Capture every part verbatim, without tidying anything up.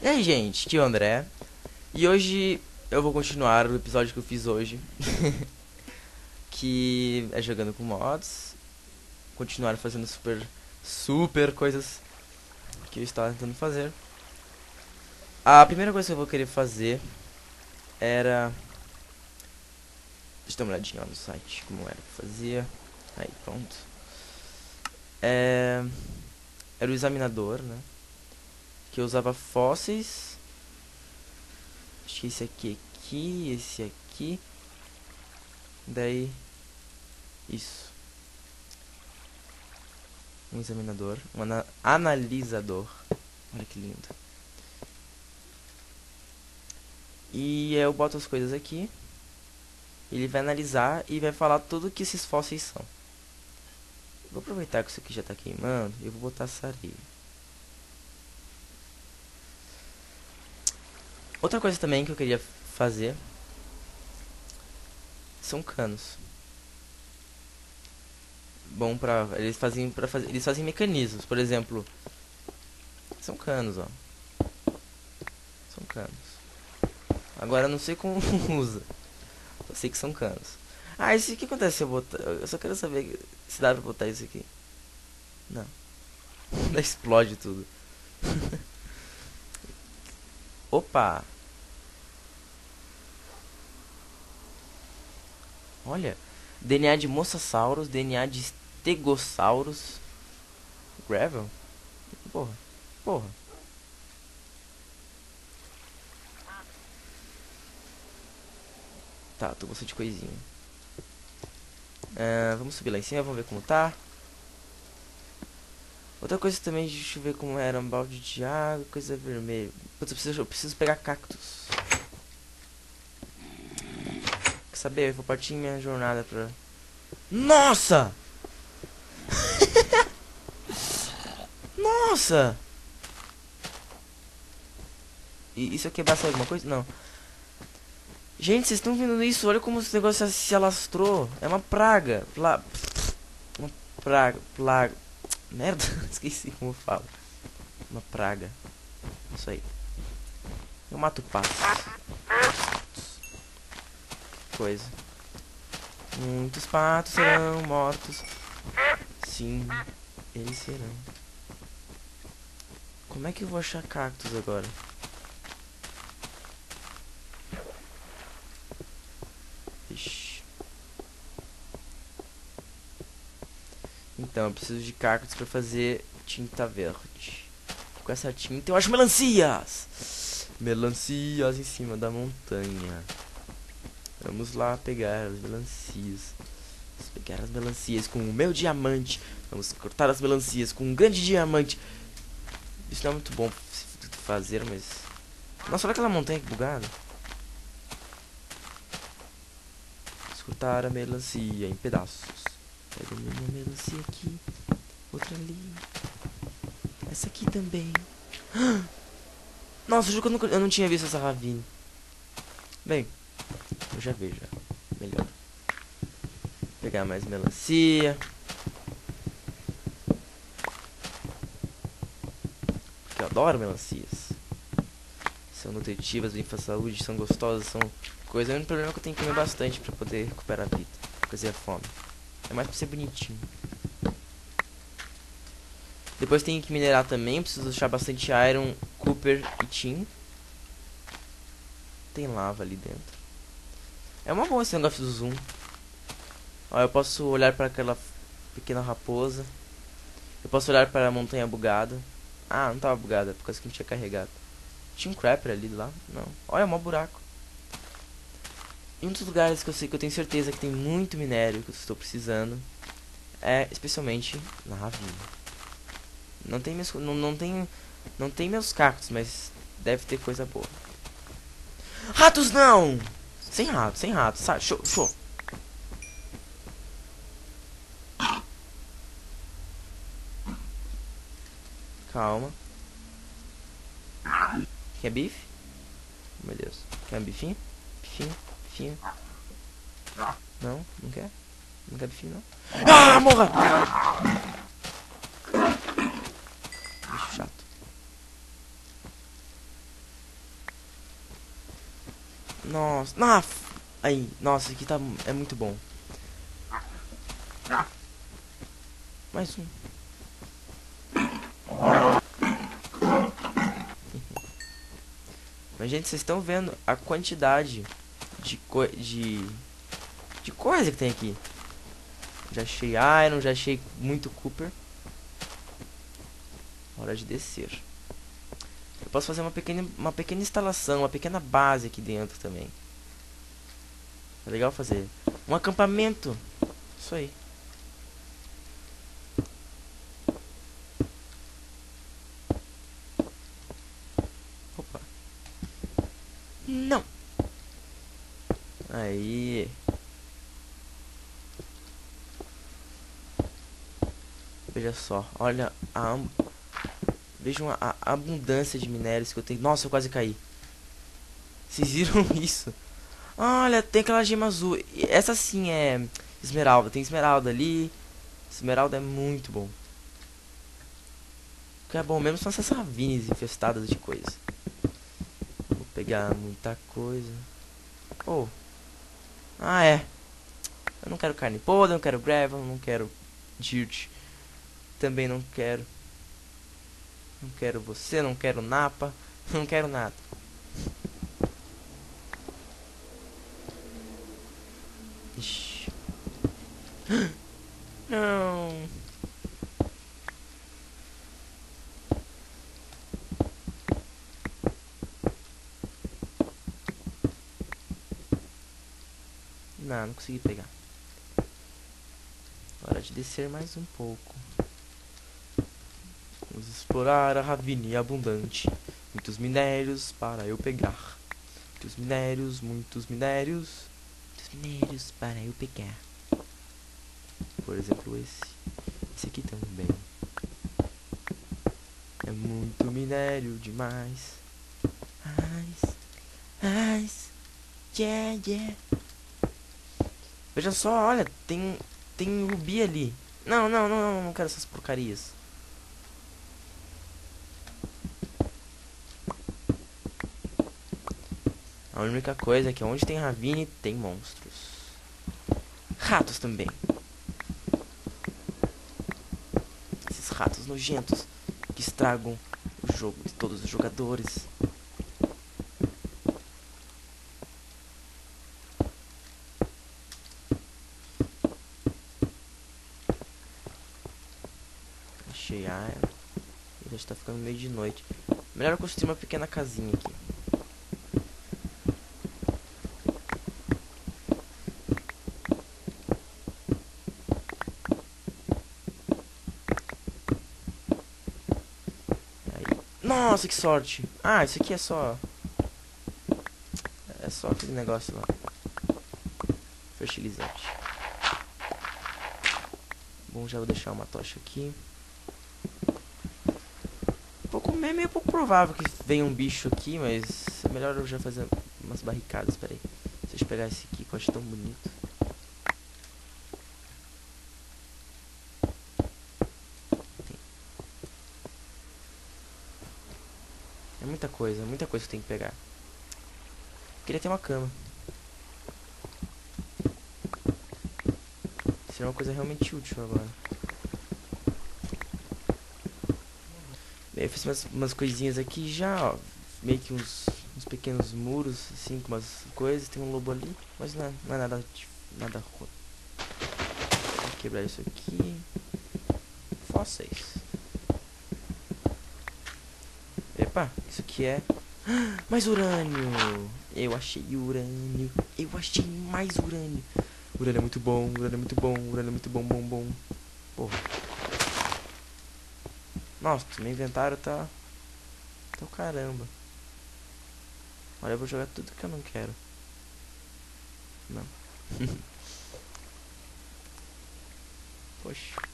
E aí, gente, aqui é o André. E hoje eu vou continuar o episódio que eu fiz hoje. Que é jogando com mods. Continuar fazendo super, super coisas que eu estava tentando fazer. A primeira coisa que eu vou querer fazer era... Deixa eu dar uma olhadinha lá no site, como era que fazia. Aí, pronto. É... Era o examinador, né? Que eu usava fósseis. Acho que esse aqui, aqui, esse aqui. Daí, isso. Um examinador, um ana analisador. Olha que lindo. E eu boto as coisas aqui. Ele vai analisar e vai falar tudo que esses fósseis são. Vou aproveitar que isso aqui já tá queimando e eu vou botar essa areia. Outra coisa também que eu queria fazer são canos. Bom pra eles fazem para fazer, eles fazem mecanismos, por exemplo, são canos, ó. São canos. Agora eu não sei como usa. Eu sei que são canos. Ah, isso que acontece se eu botar, eu só quero saber se dá pra botar isso aqui. Não. Explode tudo. Opa. Olha, D N A de mosasaurus, D N A de stegosaurus, gravel. Porra, porra. Tá, tô gostando de coisinha. Uh, vamos subir lá em cima, vamos ver como tá. Outra coisa também, deixa eu ver como era. Um balde de água, coisa vermelha. Putz, eu preciso, eu preciso pegar cactos. Quer saber? Eu vou partir minha jornada pra... Nossa! Nossa! E isso aqui é bastante alguma coisa? Não. Gente, vocês estão vendo isso? Olha como esse negócio se alastrou. É uma praga. Pla... Uma praga. Plaga. Merda, esqueci como fala. Uma praga. Isso aí. Eu mato patos. Coisa. Muitos patos serão mortos. Sim, eles serão. Como é que eu vou achar cactos agora? Ixi. Então, eu preciso de cactos pra fazer tinta verde. Com essa tinta eu acho melancias! Melancias em cima da montanha. Vamos lá pegar as melancias. Vamos pegar as melancias com o meu diamante. Vamos cortar as melancias com um grande diamante. Isso não é muito bom fazer, mas... Nossa, olha aquela montanha que bugada. Vamos cortar a melancia em pedaços. Pega uma melancia aqui. Outra ali. Essa aqui também. Nossa, eu juro que eu não, eu não tinha visto essa ravine. Bem, eu já vejo. Melhor. Pegar mais melancia. Porque eu adoro melancias. São nutritivas, bem pra saúde, são gostosas, são coisa. O único problema é que eu tenho que comer bastante pra poder recuperar a vida. Fazer a fome. É mais pra ser bonitinho. Depois tem que minerar também. Preciso achar bastante iron, copper e tin. Tem lava ali dentro. É uma boa esse negócio do zoom. Ó, eu posso olhar para aquela pequena raposa. Eu posso olhar para a montanha bugada. Ah, não tava bugada, por causa que não tinha carregado. Tinha um crapper ali lá? Não. Olha, um buraco. E um dos lugares que eu sei que eu tenho certeza que tem muito minério que eu estou precisando é especialmente na ravina. Não tem meus, não, não tem, não tem meus cactos, mas deve ter coisa boa. Ratos não! Sem rato, sem rato, sai, show, show. Calma. Quer bife? Meu Deus. Quer um bifinho? Bifinho, bifinho. Não, não quer? Não quer bifinho, não? Ah, morra! Bicho chato. Nossa. Ah, aí. Nossa, aqui tá... É muito bom. Mais um. Mas, gente, vocês estão vendo a quantidade de, co de, de coisa que tem aqui. Já achei Iron, já achei muito Cooper. Hora de descer. Eu posso fazer uma pequena, uma pequena instalação, uma pequena base aqui dentro também. É legal fazer. Um acampamento. Isso aí. Opa. Não. Aí. Veja só. Olha a... Vejam a, a abundância de minérios que eu tenho. Nossa, eu quase caí. Vocês viram isso? Olha, tem aquela gema azul. Essa sim é esmeralda. Tem esmeralda ali. Esmeralda é muito bom. O que é bom mesmo são essas ravines infestadas de coisa. Vou pegar muita coisa. Oh. Ah, é. Eu não quero carne podre, não quero gravel, não quero dirt. Também não quero. Não quero você, não quero napa. Não quero nada. Ixi. Não. Não, não consegui pegar. Hora de descer mais um pouco. Vamos explorar a ravine abundante. Muitos minérios para eu pegar. Muitos minérios, muitos minérios. Muitos minérios para eu pegar. Por exemplo, esse. Esse aqui também. É muito minério demais. Mais, mais. Yeah, yeah. Veja só, olha, tem tem rubi ali. Não, não, não, não, não quero essas porcarias. A única coisa é que onde tem ravine tem monstros. Ratos também. Esses ratos nojentos que estragam o jogo de todos os jogadores. Achei iron. E já está ficando meio de noite. Melhor eu construir uma pequena casinha aqui. Aí. Nossa, que sorte! Ah, isso aqui é só... É só aquele negócio lá. Fertilizante. Bom, já vou deixar uma tocha aqui. Pouco, é meio pouco provável que venha um bicho aqui, mas é melhor eu já fazer umas barricadas. Pera aí. Deixa eu pegar esse aqui que eu acho tão bonito. É muita coisa, muita coisa que eu tenho que pegar. Queria ter uma cama. Seria uma coisa realmente útil agora. Bem, eu fiz umas, umas coisinhas aqui já, ó. Meio que uns, uns pequenos muros, assim, com umas coisas. Tem um lobo ali, mas não é, não é nada, nada ruim. Vou quebrar isso aqui. Fósseis. Epa, isso aqui é... Mais urânio! Eu achei urânio. Eu achei mais urânio. Urânio é muito bom, urânio é muito bom, urânio é muito bom, bom, bom. Porra. Nossa, meu inventário tá... Tá o caramba. Olha, eu vou jogar tudo que eu não quero. Não. Poxa.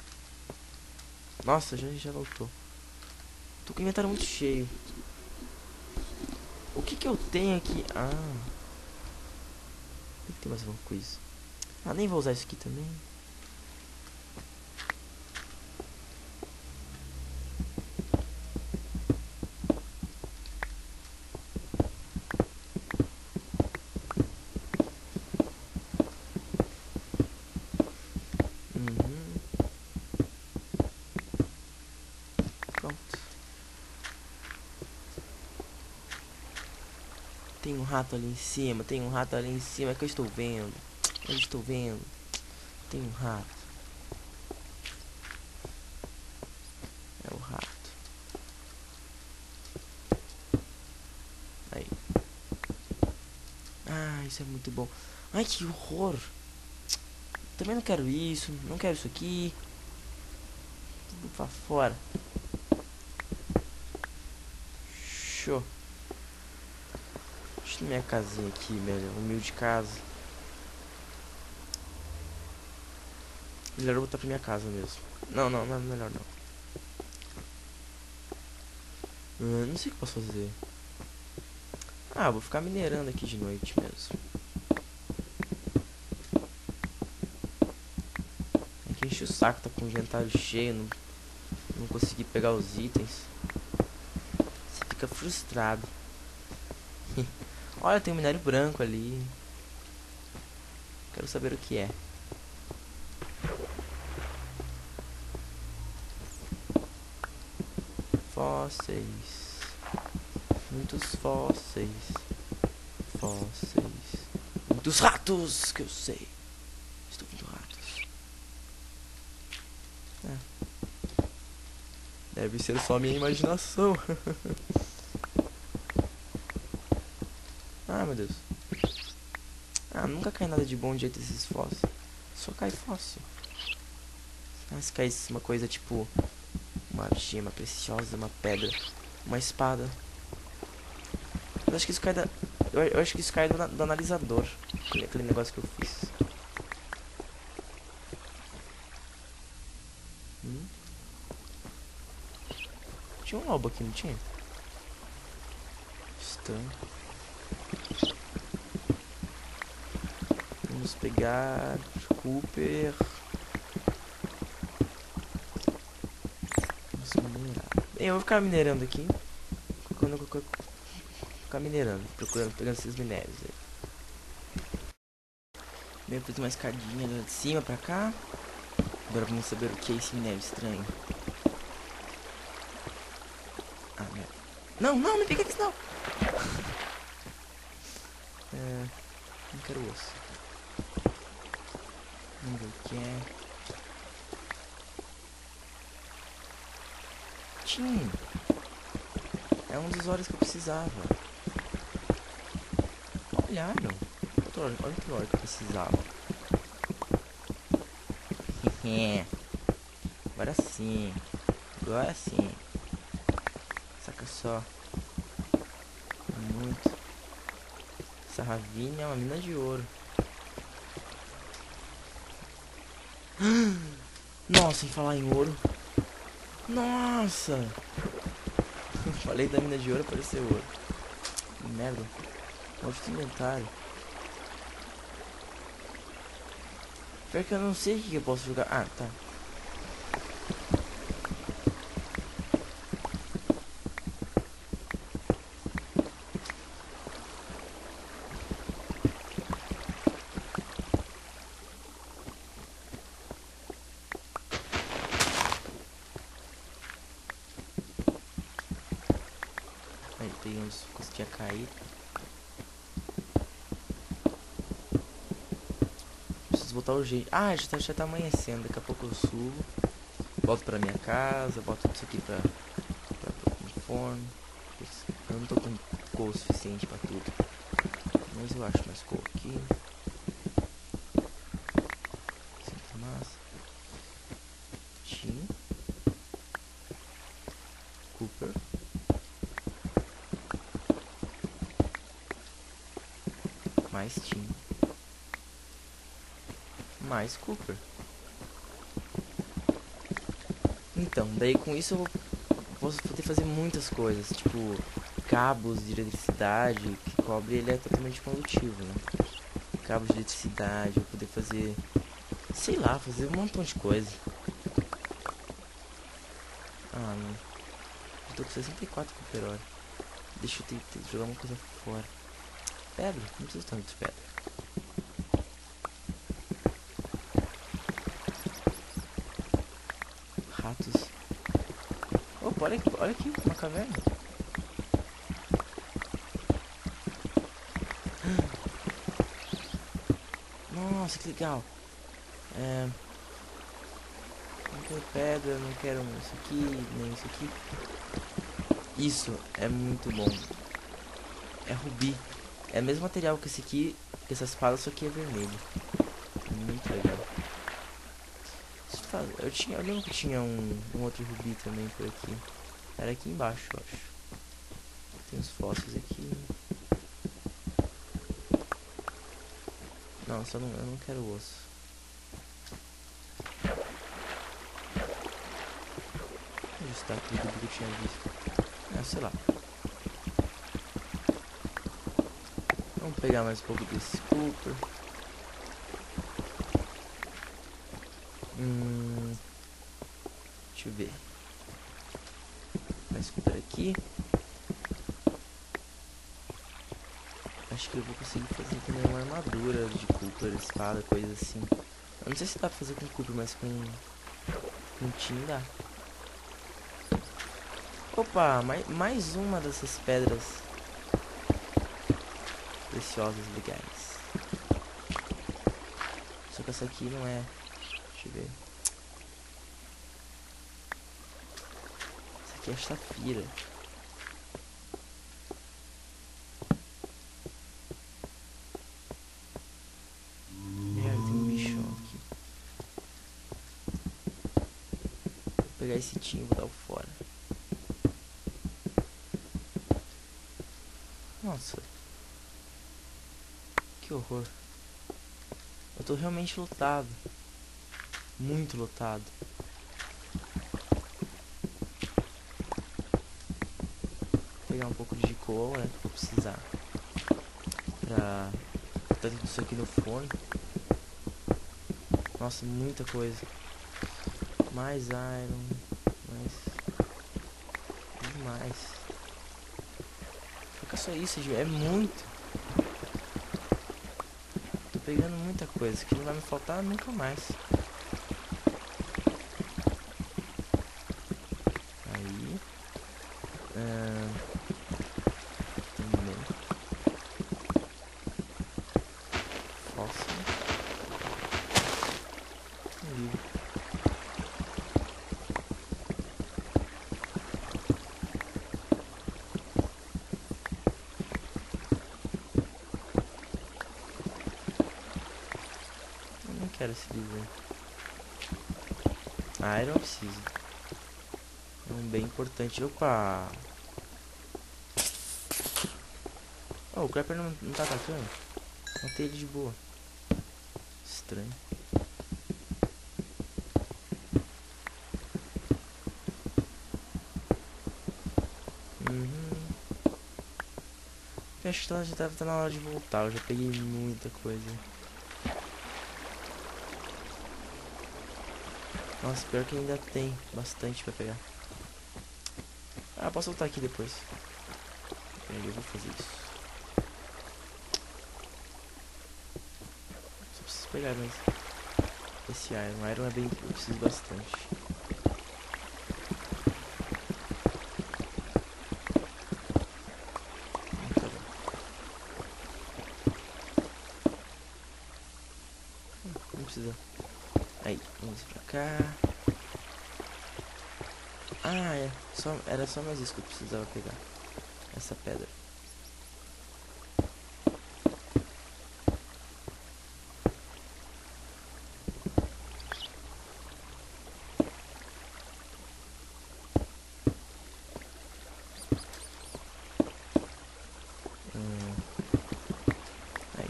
Nossa, já, já voltou. Tô com o inventário muito cheio. O que que eu tenho aqui? Ah. Tem que ter mais alguma coisa. Ah, nem vou usar isso aqui também. Tem um rato ali em cima, tem um rato ali em cima que eu estou vendo. Eu estou vendo. Tem um rato. É o rato. Aí. Ah, isso é muito bom. Ai, que horror. Também não quero isso. Não quero isso aqui. Tudo pra fora. Show. Deixa eu minha casinha aqui, velho. Humilde casa. Melhor eu voltar pra minha casa mesmo. Não, não, não é melhor não. Ah, não sei o que eu posso fazer. Ah, vou ficar minerando aqui de noite mesmo. É que enche o saco, tá com o inventário cheio, não, não consegui pegar os itens. Você fica frustrado. Olha, tem um minério branco ali. Quero saber o que é. Fósseis. Muitos fósseis. Fósseis. Muitos ratos, que eu sei. Estou vendo ratos. É. Deve ser só minha imaginação. Ah, meu Deus. Ah, nunca cai nada de bom de jeito esses fósseis. Só cai fóssil. Ah, se caísse uma coisa tipo uma gema preciosa, uma pedra, uma espada. Eu acho que isso cai da... Eu, eu acho que isso cai do, do analisador. Aquele, aquele negócio que eu fiz. Hum? Tinha um lobo aqui, não tinha? Estranho. Vamos pegar Cooper. Vamos minerar. Eu vou ficar minerando aqui. Quando eu vou ficar minerando, procurando, pegando esses minérios aí. Bem, eu fiz uma escadinha lá de cima pra cá. Agora vamos saber o que é esse minério estranho. Ah, merda. Não, não, não fica aqui não. É, não quero osso. Vamos ver o que é. Tim. É um dos olhos que eu precisava. Olha, olha, olha que hora que eu precisava. Agora sim. Agora sim. Saca só. Muito. Essa ravinha é uma mina de ouro. Nossa, em falar em ouro. Nossa. Falei da mina de ouro, apareceu ouro. Que merda. Maldito inventário. Pior que eu não sei o que eu posso jogar. Ah, tá. Aí tem uns que tinha caído. Preciso botar o jeito. Ah, já tá, já tá amanhecendo. Daqui a pouco eu subo. Volto pra minha casa. Boto isso aqui pra, pra, pra no forno. Eu não tô com coal suficiente pra tudo. Mas eu acho mais coal aqui. Sempre massa. Tim. Cooper. Mais Tim. Mais Cooper. Então, daí com isso eu posso poder fazer muitas coisas, tipo cabos de eletricidade, que cobre ele é totalmente condutivo, né? Cabos de eletricidade, eu poder fazer, sei lá, fazer um montão de coisa. Ah, não. Eu tô com sessenta e quatro Cooper hora. Deixa eu ter, ter jogar uma coisa fora. Pedra? Não preciso tanto de pedra. Ratos. Opa, olha aqui, olha aqui, uma caverna. Nossa, que legal. É... Não quero pedra, não quero isso aqui, nem isso aqui. Isso é muito bom. É rubi. É o mesmo material que esse aqui, que essa espada, só que é vermelho. É muito legal. Eu, tinha, eu lembro que tinha um, um outro rubi também por aqui. Era aqui embaixo, eu acho. Tem uns fósseis aqui. Não, só não, eu não quero osso. Onde está aquele rubi que eu tinha visto? Ah, sei lá. Vamos pegar mais um pouco desse Cooper. Hum, deixa eu ver. Mais Cooper aqui. Acho que eu vou conseguir fazer também uma armadura de Cooper, espada, coisa assim. Eu não sei se dá pra fazer com Cooper, mas com com Tin dá. Opa, mais, mais uma dessas pedras preciosas legais. Só que essa aqui não é. Deixa eu ver. Essa aqui é safira. Merda, tem um bichão aqui. Vou pegar esse Tin e vou dar o fora. Nossa. Que horror. Eu tô realmente lotado. Muito lotado. Vou pegar um pouco de coal, né? Que eu vou precisar. Pra botar tudo isso aqui no forno. Nossa, muita coisa. Mais iron. Mais. Demais. Fica só isso, é muito. Tô pegando muita coisa que não vai me faltar nunca mais. Aí. Ah, também. Fóssil. Um livro. Eu não quero esse livro. Ah, eu não preciso. É um bem importante. Opa! Oh, o Crapper não, não tá atacando? Matei ele de boa. Estranho. Uhum. Eu acho que já deve estar na hora de voltar. Eu já peguei muita coisa. Nossa, pior que ainda tem bastante pra pegar. Ah, posso voltar aqui depois. Eu vou fazer isso. Só preciso pegar mesmo. Esse Iron. Iron é bem... eu preciso bastante. Tá bom. Não precisa. Aí, vamos pra cá. Ah, é. Só, era só mais isso que eu precisava pegar. Essa pedra. Hum. Aí.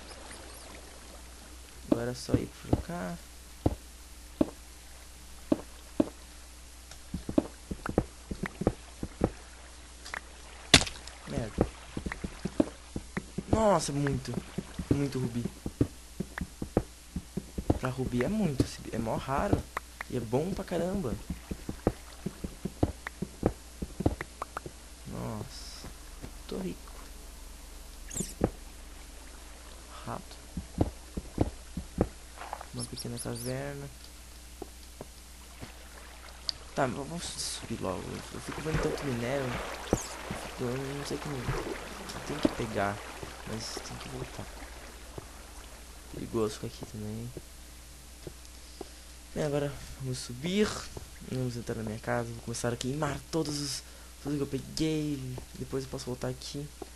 Agora é só ir pra cá. Merda. Nossa, muito. Muito rubi. Pra rubi é muito. É mó raro. E é bom pra caramba. Nossa. Tô rico. Rato. Uma pequena caverna. Tá, vamos subir logo. Eu fico vendo tanto minério. Eu não sei como. Eu tenho que pegar. Mas tem que voltar. Perigoso ficar aqui também. Bem, agora vamos subir. Vamos entrar na minha casa. Vou começar a queimar todos os... tudo que eu peguei. Depois eu posso voltar aqui.